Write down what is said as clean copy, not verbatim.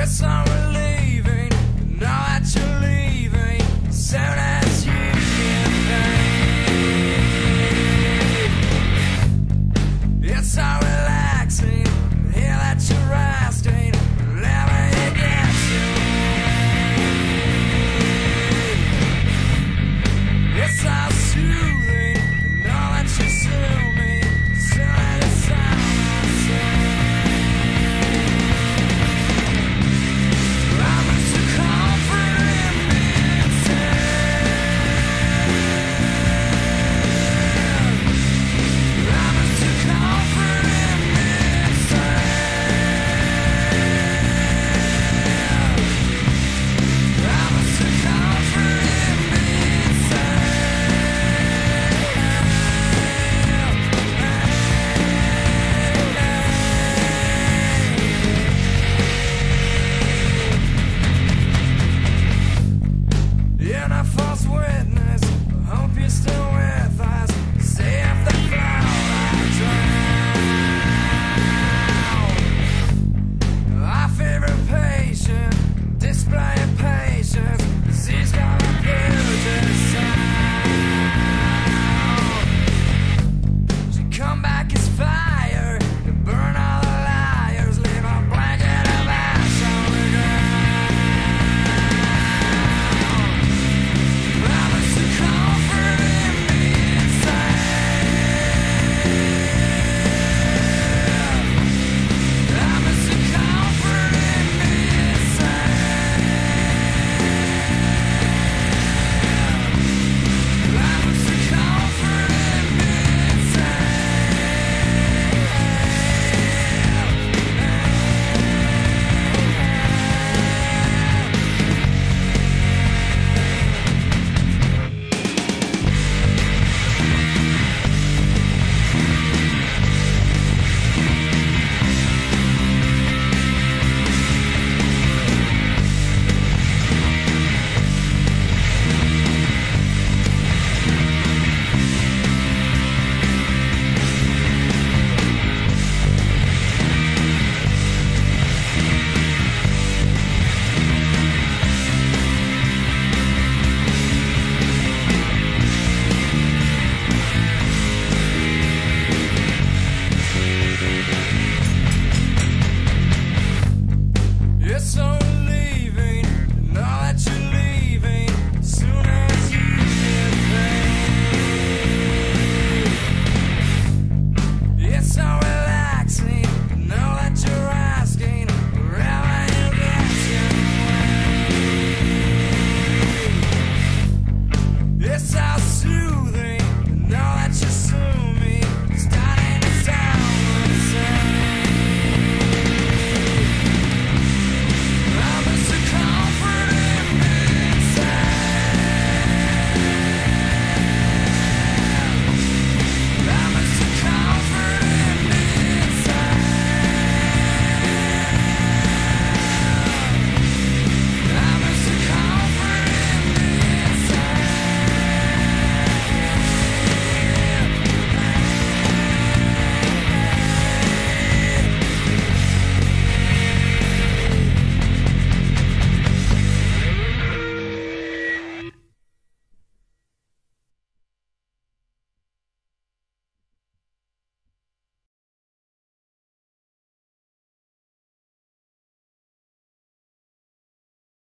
It's so relieving to know that you're leaving as soon as you get paid. It's so relaxing to hear that you're resting whenever you get to. It's so soothing to know that you sue me as soon as you sound myself. It's so relieving to know that you're leaving as soon as you get paid. It's so relaxing